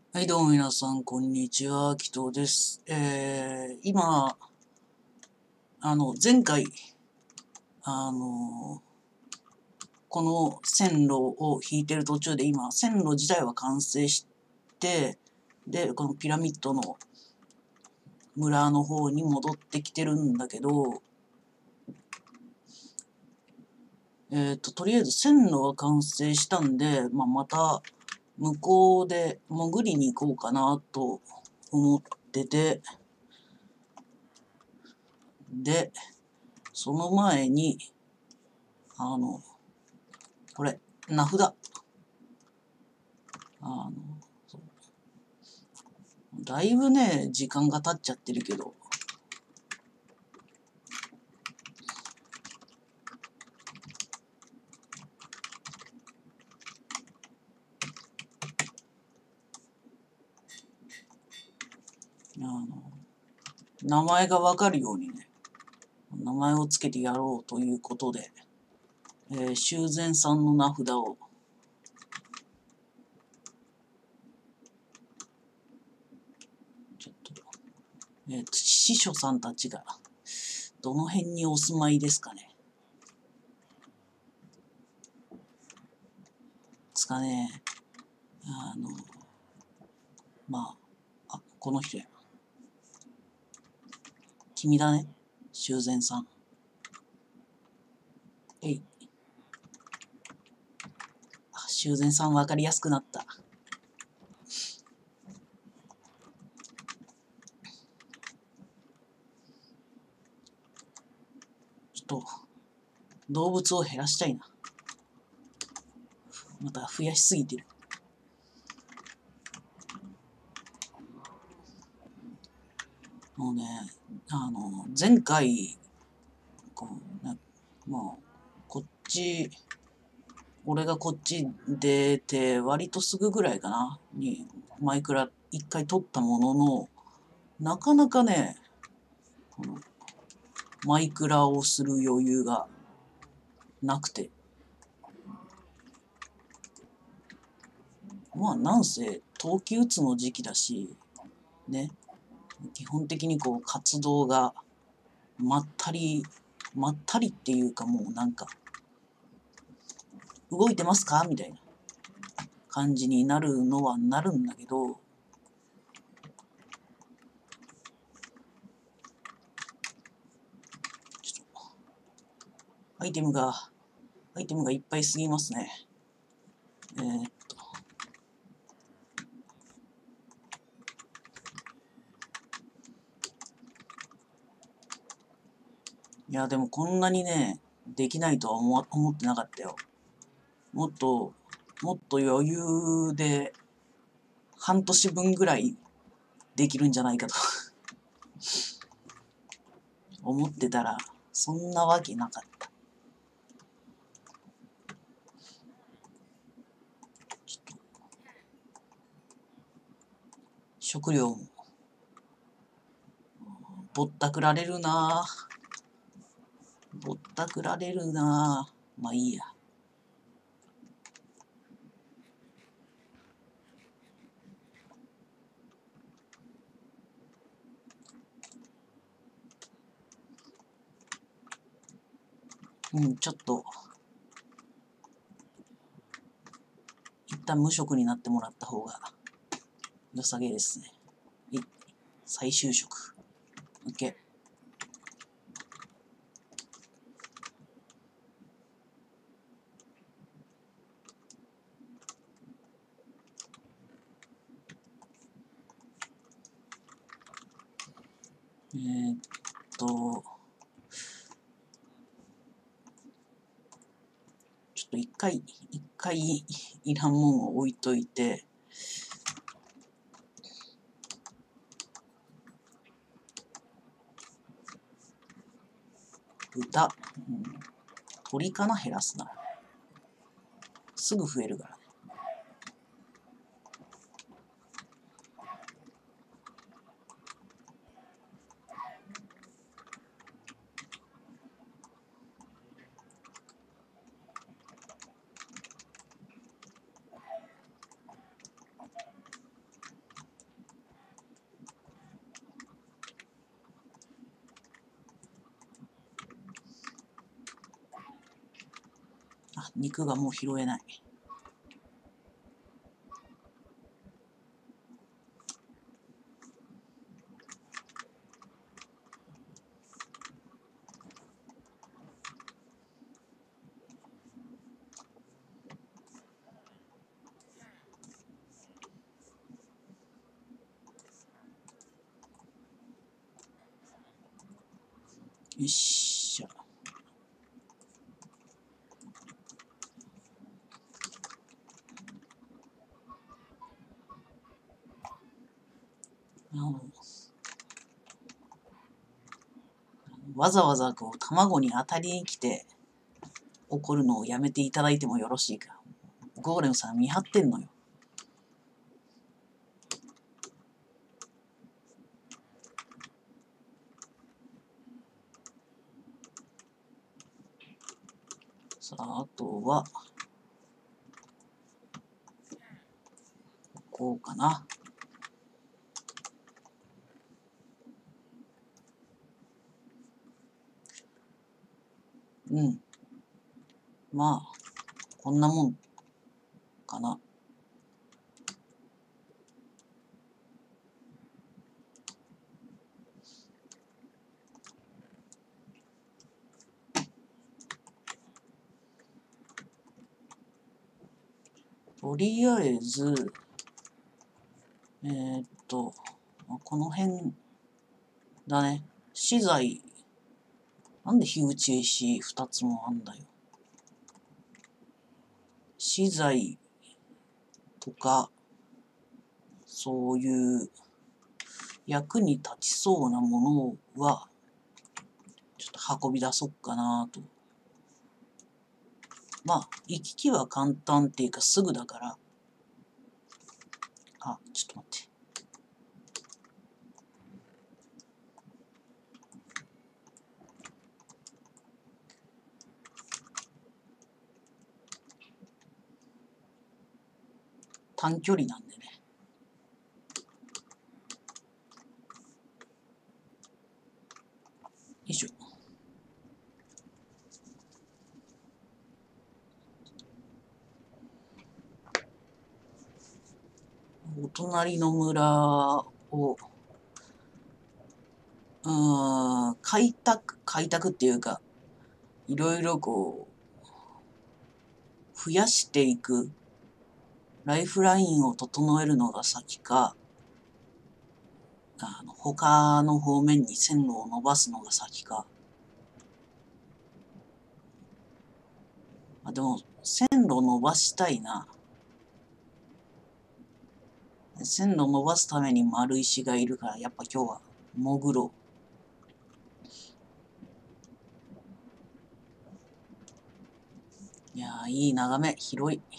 はい、どうも皆さん、こんにちは、キトです。今、前回、この線路を引いてる途中で今、線路自体は完成して、で、このピラミッドの村の方に戻ってきてるんだけど、とりあえず線路は完成したんで、また向こうで潜りに行こうかなと思ってて、で、その前に、これ、名札。あの、だいぶね、時間が経っちゃってるけど、名前がわかるようにね、名前をつけてやろうということで、修繕さんの名札を、ちょっと、司書さんたちが、どの辺にお住まいですかね。つかね、この人や。君だね、修繕さん。修繕さんわかりやすくなった。ちょっと、動物を減らしたいな。また増やしすぎてる。もうね、前回、こっち、俺がこっち出て、割とすぐぐらいかな、に、マイクラ一回撮ったものの、なかなかね、このマイクラをする余裕がなくて。なんせ、冬季打つの時期だし、ね、基本的にこう活動がまったりっていうかもうなんか、動いてますかみたいな感じになるのはなるんだけど、ちょっと、アイテムがいっぱいすぎますね。いや、でもこんなにね、できないとは思ってなかったよ。もっと余裕で半年分ぐらいできるんじゃないかと思ってたら、そんなわけなかった。食料もぼったくられるなぼったくられるなまあいいや。ちょっと、一旦無職になってもらった方が良さげですね。再就職。OK。ちょっと一回いらんもんを置いといて、豚、鳥かな、減らすなら。すぐ増えるからね。 あ、肉がもう拾えない。よっしゃ。わざわざこう卵に当たりに来て怒るのをやめていただいてもよろしいか。ゴーレムさん見張ってんのよ。さあ、あとは、こうかな。うん。まあ、こんなもんかな。とりあえず、この辺だね。資材、なんで火打ち石2つもあんだよ。資材とか、そういう役に立ちそうなものは、ちょっと運び出そっかなと。まあ、行き来は簡単っていうかすぐだから。あ、ちょっと待って。短距離なんでね。よいしょ。お隣の村を、開拓っていうか、いろいろこう、増やしていく、ライフラインを整えるのが先か、他の方面に線路を伸ばすのが先か。でも、線路伸ばしたいな。線路伸ばすために丸石がいるから、やっぱ今日は潜ろう。いやー、いい眺め、広い。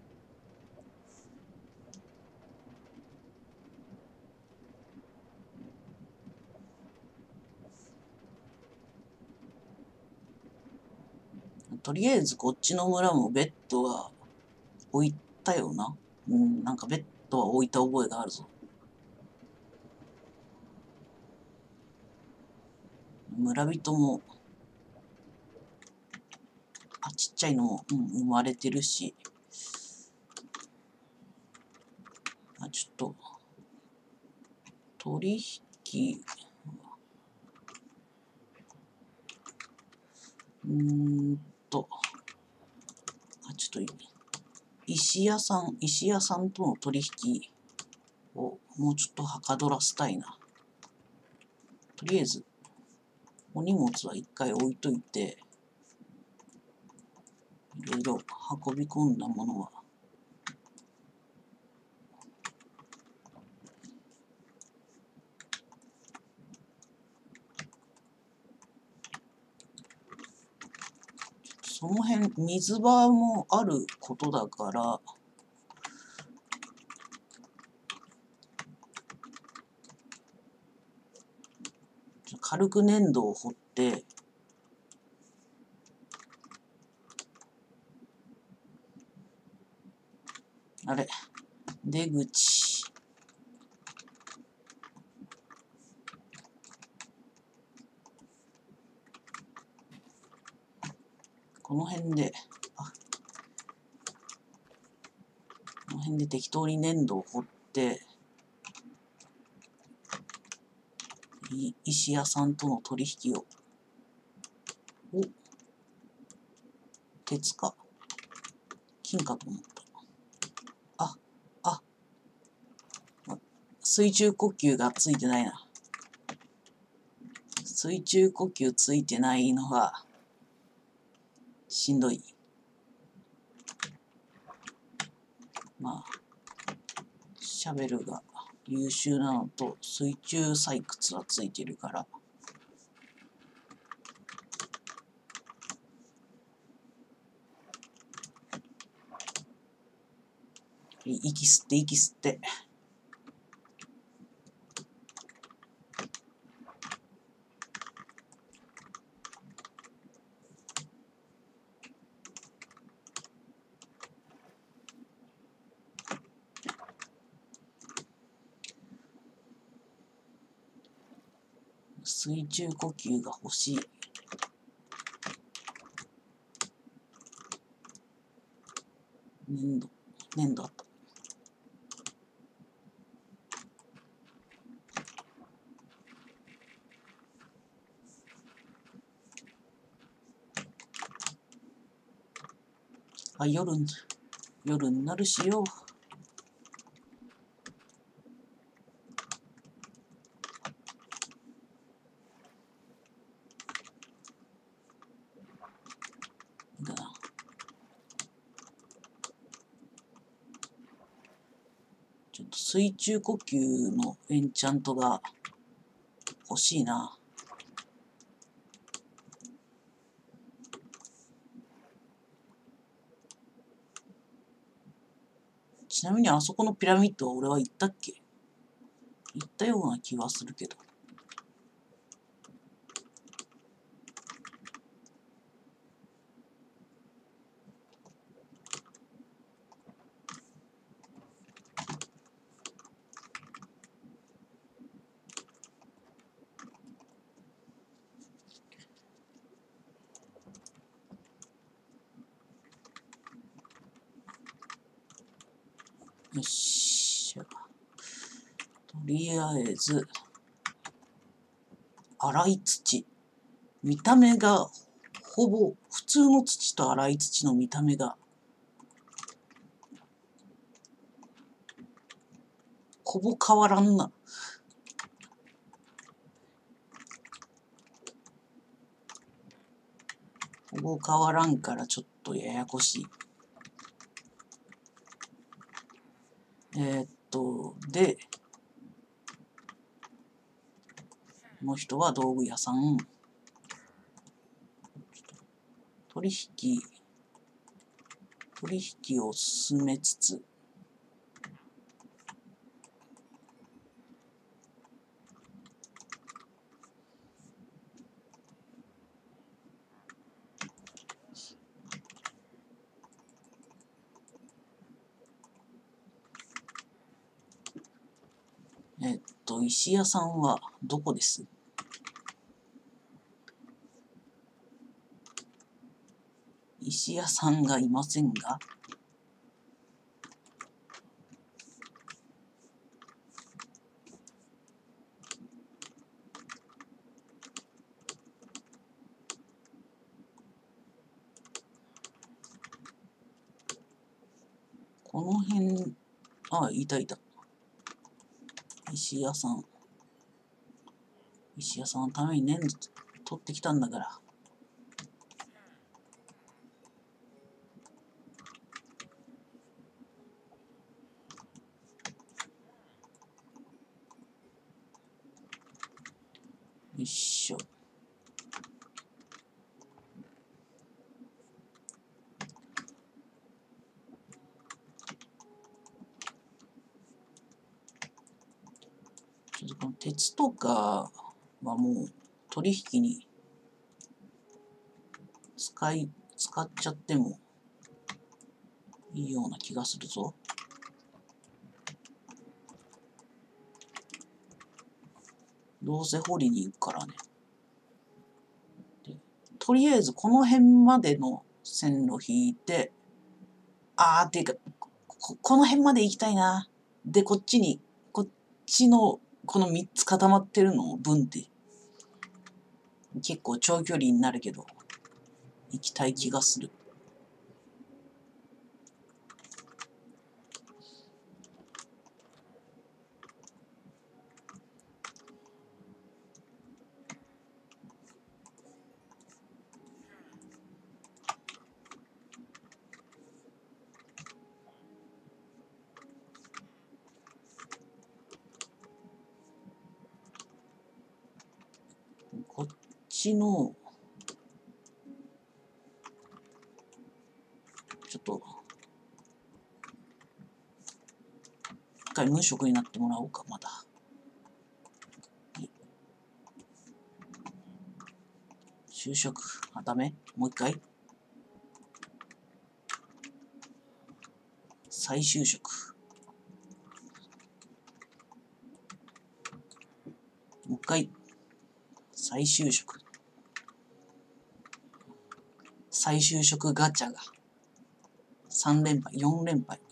とりあえずこっちの村もベッドは置いたよな。うん、なんかベッドは置いた覚えがあるぞ。村人も、ちっちゃいのも、生まれてるし。ちょっと、取引、ちょっと、石屋さんとの取引をもうちょっとはかどらせたいな。とりあえず、お荷物は一回置いといて、いろいろ運び込んだものは、その辺、水場もあることだから、軽く粘土を掘って、あれ、出口。この辺で、 辺で適当に粘土を掘って、石屋さんとの取引を。お、鉄か。金かと思った。水中呼吸がついてないな。水中呼吸ついてないのがしんどい。まあ、シャベルが優秀なのと水中採掘はついてるから。息吸って息吸って。水中呼吸が欲しい。粘土あった。夜になるしよ。だな。ちょっと水中呼吸のエンチャントが欲しいな。ちなみにあそこのピラミッドは俺は行ったっけ？行ったような気はするけど。よし。とりあえず、粗い土。見た目が、ほぼ、普通の土と粗い土の見た目が、ほぼ変わらんな。ほぼ変わらんからちょっとややこしい。で、この人は道具屋さん。取引を進めつつ、石屋さんはどこです？石屋さんがいませんが、この辺、いた。石屋さんのために粘土取ってきたんだから。よいしょ。ちょっとこの鉄とかはもう取引に使っちゃってもいいような気がするぞ。どうせ掘りに行くからね。とりあえずこの辺までの線路引いて、ていうか、 この辺まで行きたいな。で、こっちのこの3つ固まってるのを分って結構長距離になるけど行きたい気がする。こっちのちょっと一回無職になってもらおうか。まだ就職。あ、ダメ。もう一回再就職。もう一回再就職。再就職ガチャが3連敗、4連敗。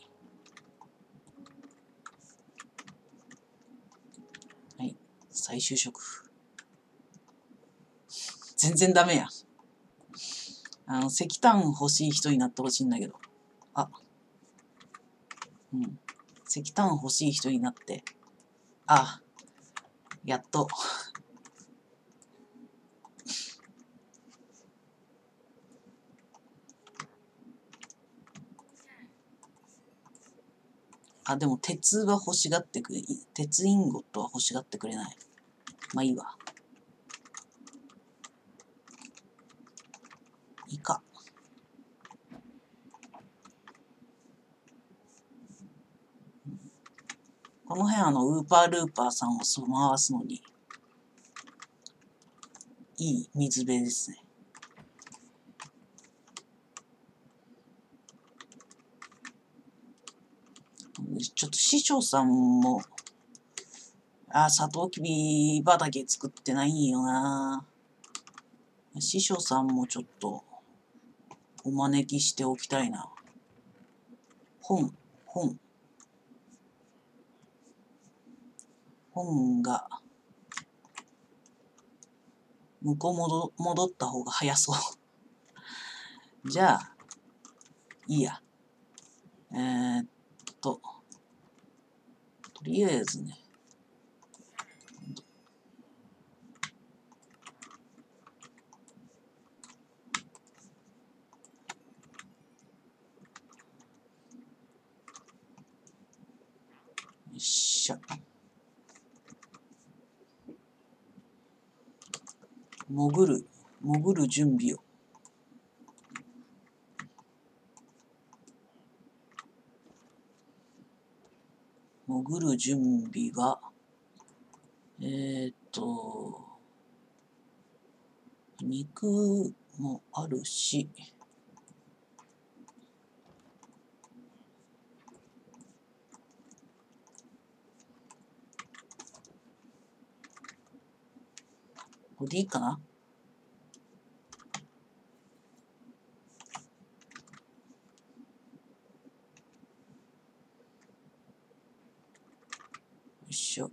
はい、再就職。全然ダメや。石炭欲しい人になってほしいんだけど。あ、うん。石炭欲しい人になって。あ、やっと。あ、でも鉄は欲しがってくれ、鉄インゴットは欲しがってくれない。まあいいわ。いいか。この辺ウーパールーパーさんを回すのに、いい水辺ですね。ちょっと師匠さんも、サトウキビ畑作ってないよな。師匠さんもちょっと、お招きしておきたいな。本が、向こう戻った方が早そう。じゃあ、いいや。とりあえずね。よっしゃ。潜る準備を。潜る準備が、肉もあるし、これでいいかな。よいしょ。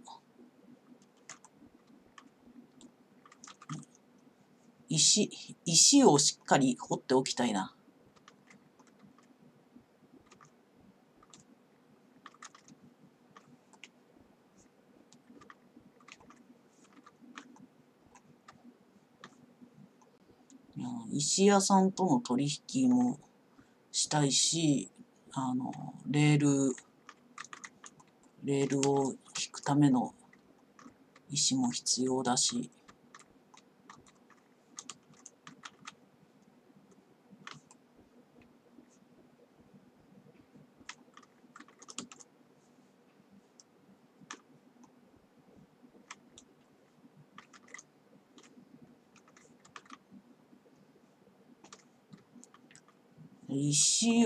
石をしっかり掘っておきたいな。石屋さんとの取引もしたいし、レールを引くための石も必要だし、石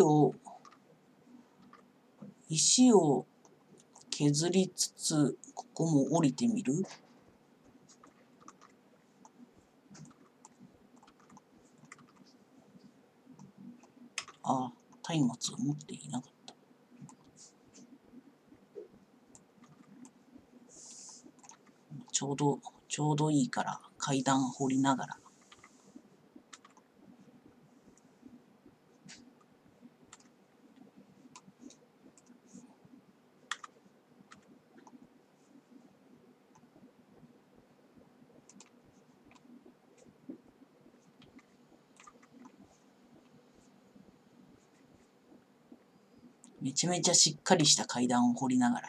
を削りつつ、ここも降りてみる？松明を持っていなかった。 ちょうどいいから階段掘りながら。めちゃめちゃしっかりした階段を掘りながら。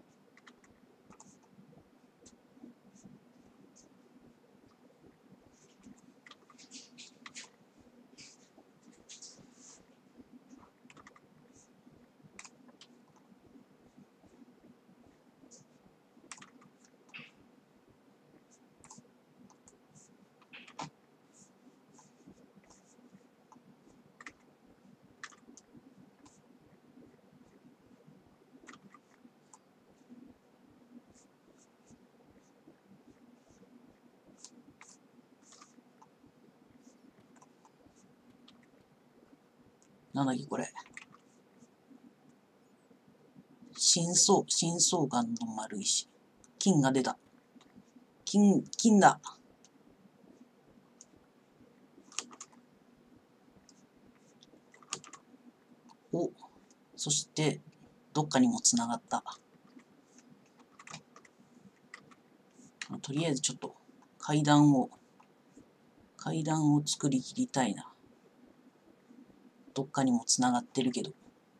なんだっけこれ。深層岩の丸石。金が出た。金だ。お、そして、どっかにもつながった。とりあえずちょっと階段を作り切りたいな。どっかにもつながってるけど。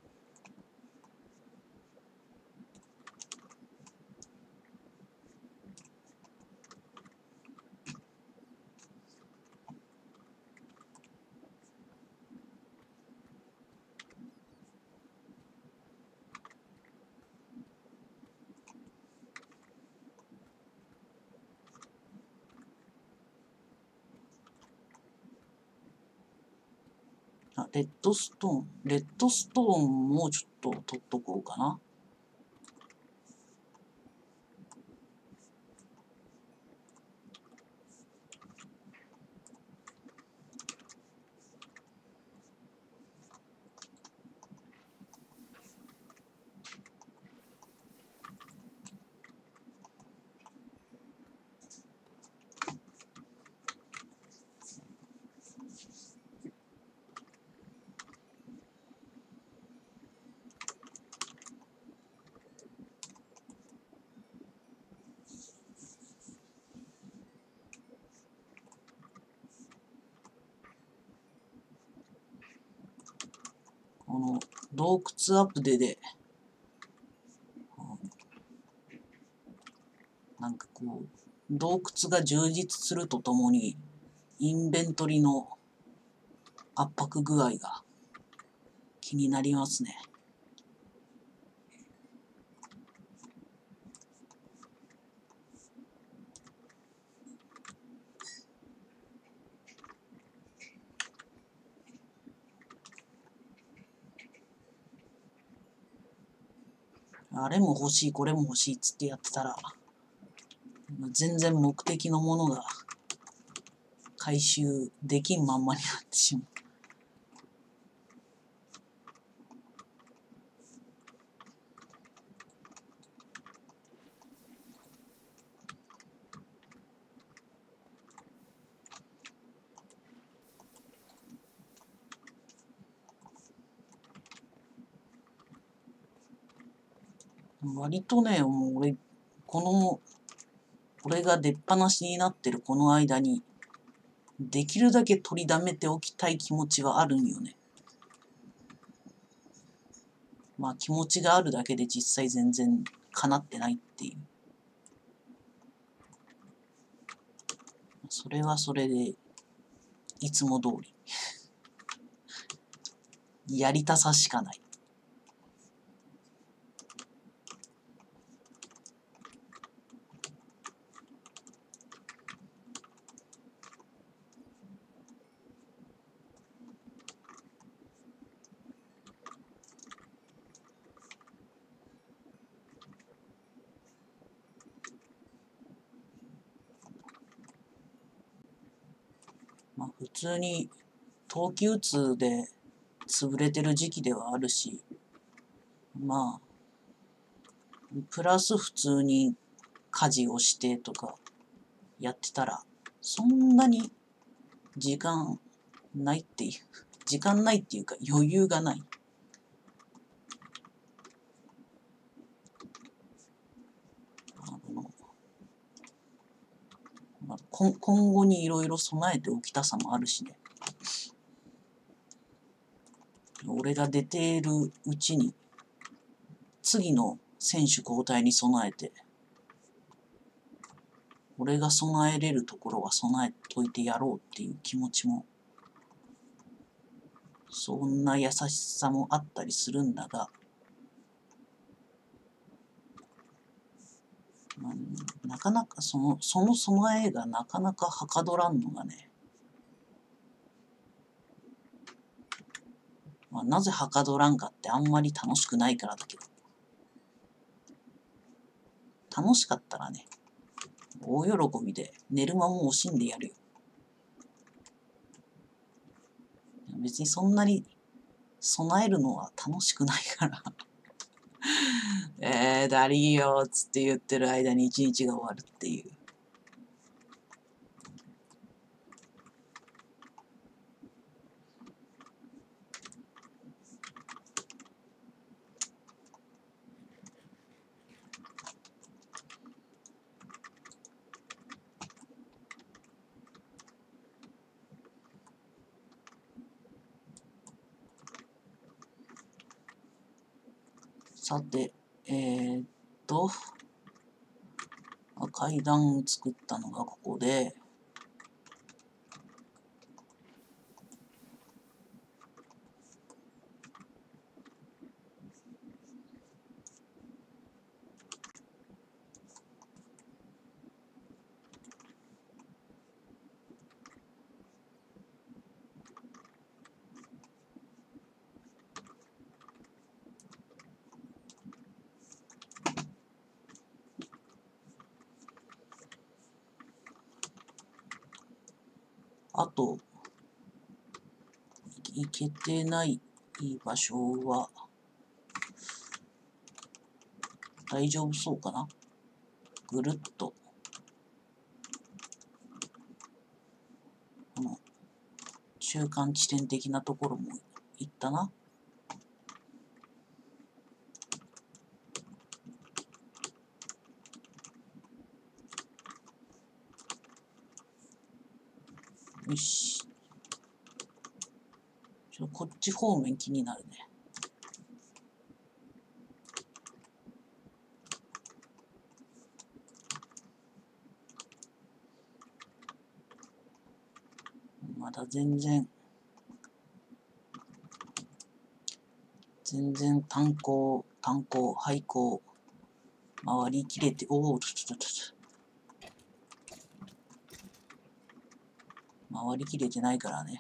レッドストーンもちょっと取っとこうかな。この洞窟アップデで、なんかこう、洞窟が充実するとともに、インベントリの圧迫具合が気になりますね。あれも欲しい、これも欲しいっつってやってたら、全然目的のものが回収できんまんまになってしまう。割とね、もう俺が出っ放しになってるこの間に、できるだけ取りだめておきたい気持ちはあるんよね。まあ気持ちがあるだけで実際全然叶ってないっていう。それはそれで、いつも通り。やりたさしかない。まあ普通に冬季うつで潰れてる時期ではあるし、まあ、プラス普通に家事をしてとか、 やってたら、そんなに時間ないっていう、時間ないっていうか余裕がない。今後にいろいろ備えておきたさもあるしね。俺が出ているうちに、次の選手交代に備えて、俺が備えれるところは備えといてやろうっていう気持ちも、そんな優しさもあったりするんだが、なかなかその備えがなかなかはかどらんのがね、なぜはかどらんかってあんまり楽しくないからだけど、楽しかったらね、大喜びで寝る間も惜しんでやるよ。別にそんなに備えるのは楽しくないからだりーよっつって言ってる間に一日が終わるっていう。さて、階段を作ったのがここで、あと、行けてない場所は、大丈夫そうかな。ぐるっと、この中間地点的なところも行ったな。よし。こっち方面気になるね。まだ全然炭鉱、廃鉱、回りきれて、回りきれてないからね。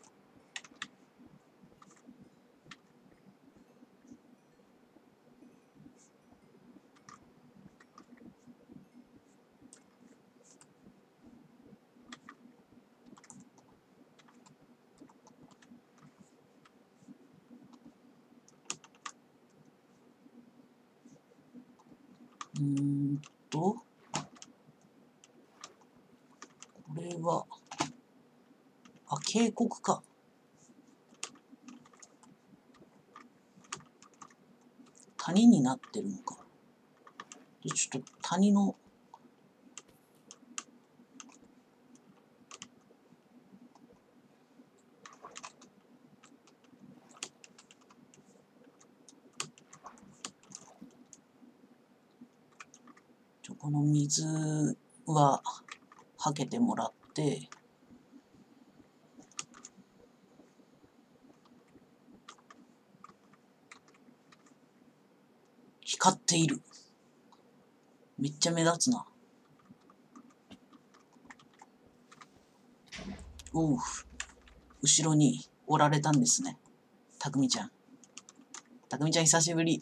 これは、渓谷か。谷になってるのか。で、ちょっと谷の、この水は、はけてもらって、光っている。めっちゃ目立つな。おう、後ろにおられたんですね。たくみちゃん。たくみちゃん久しぶり。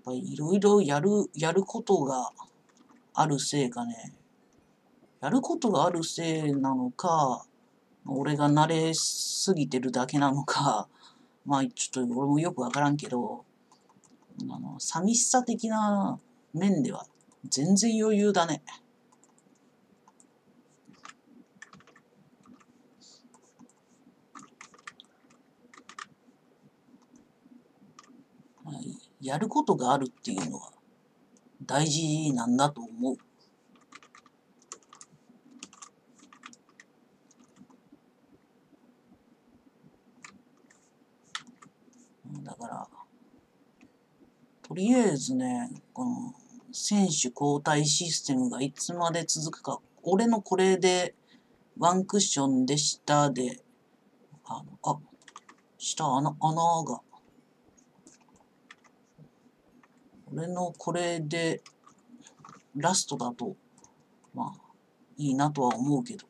ぱりいろいろやることがあるせいかね。やることがあるせいなのか、俺が慣れすぎてるだけなのか、まあちょっと俺もよくわからんけど、寂しさ的な面では全然余裕だね。やることがあるっていうのは大事なんだと思う。だから、とりあえずね、この選手交代システムがいつまで続くか、俺のこれでワンクッションで下で、下穴が、俺のこれでラストだと、まあ、いいなとは思うけど、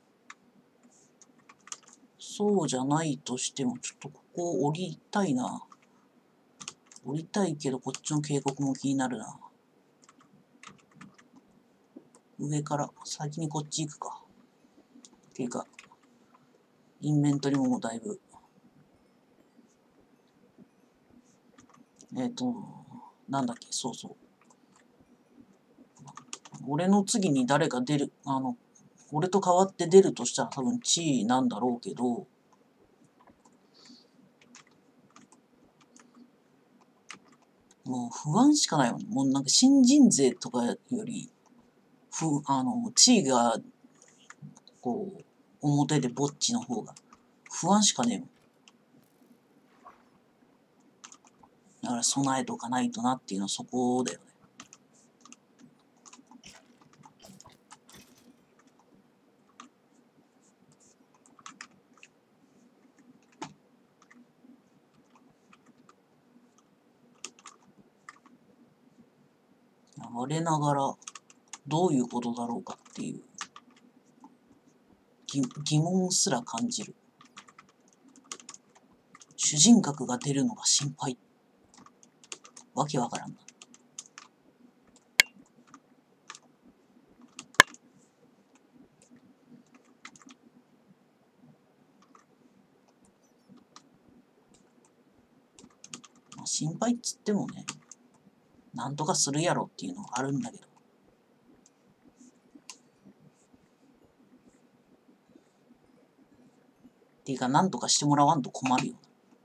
そうじゃないとしても、ちょっとここ降りたいな。降りたいけど、こっちの警告も気になるな。上から、先にこっち行くか。っていうか、インベントリもだいぶ。なんだっけ、そうそう。俺の次に誰が出る、俺と代わって出るとしたら多分地位なんだろうけど、もう不安しかないよね。もうなんか新人勢とかより、地位が、こう、表でぼっちの方が不安しかねえもん。だから備えとかないとなっていうのはそこだよね。我ながらどういうことだろうかっていう疑問すら感じる。主人格が出るのが心配。わけわからんな。まあ、心配っつってもね、なんとかするやろっていうのはあるんだけど。っていうか、なんとかしてもらわんと困るよ。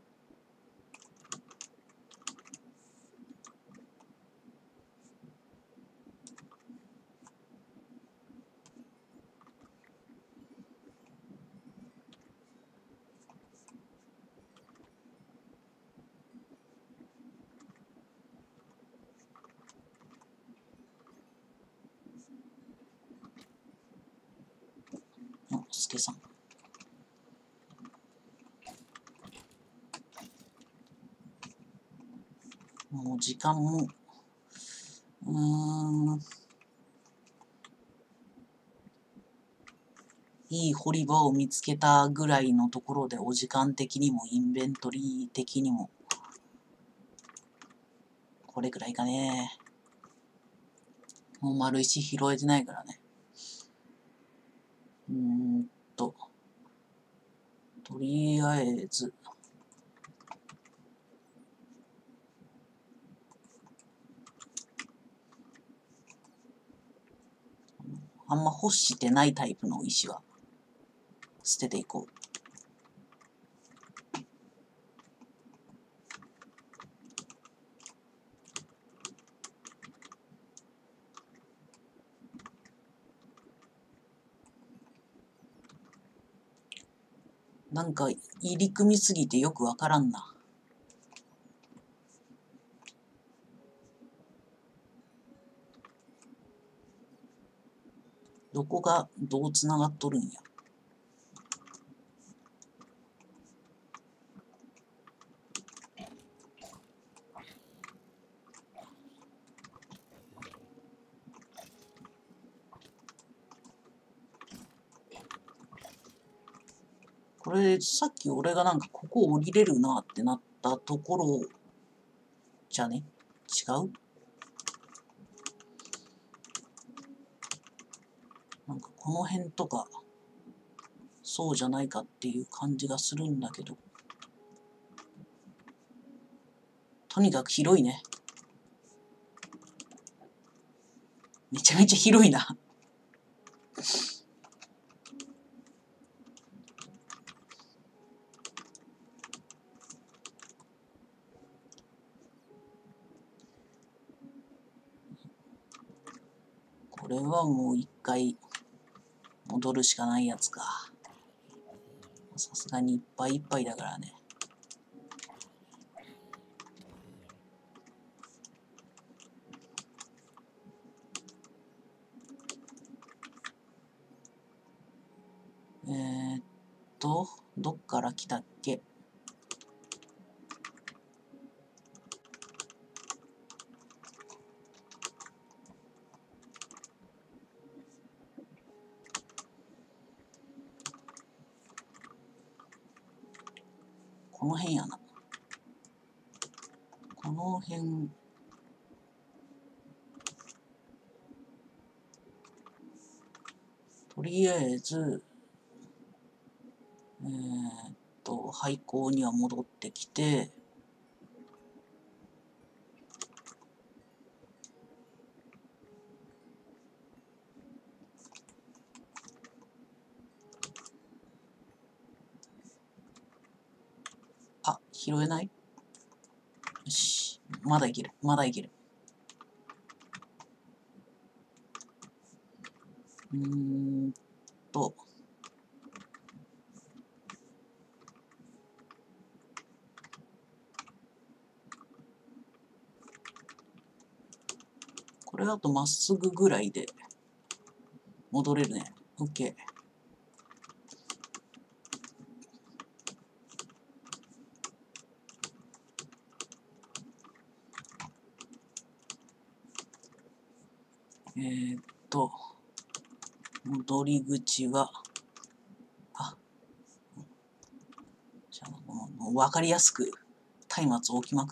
スケさん。もう時間も、いい掘り場を見つけたぐらいのところでお時間的にもインベントリー的にも、これくらいかね。もう丸石拾えてないからね。とりあえず、あんま欲してないタイプの石は捨てていこう。なんか入り組みすぎてよくわからんな。どこがどうつながっとるんや。これ、さっき俺がなんかここ降りれるなってなったところじゃね？違う？ この辺とか、そうじゃないかっていう感じがするんだけど。とにかく広いね。めちゃめちゃ広いな。これはもう一回戻るしかないやつか。さすがにいっぱいいっぱいだからね。どっから来たっけ？この辺やな。この辺。とりあえず、廃校には戻ってきて、あ、拾えない？よし。まだいける。まだいける。と。これだとまっすぐぐらいで戻れるね。OK。戻り口は、じゃあもう分かりやすく松明置きまくった。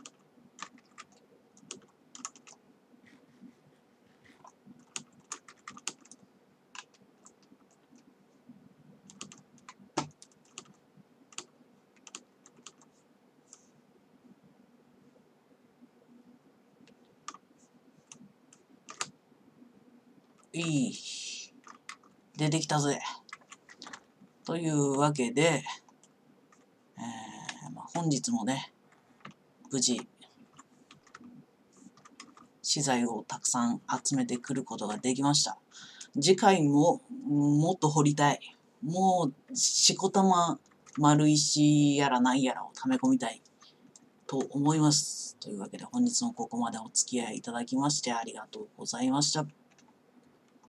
出てきたぜ。というわけで、本日もね、無事、資材をたくさん集めてくることができました。次回ももっと掘りたい。もう、しこたま丸石やらなんやらを溜め込みたいと思います。というわけで本日もここまでお付き合いいただきましてありがとうございました。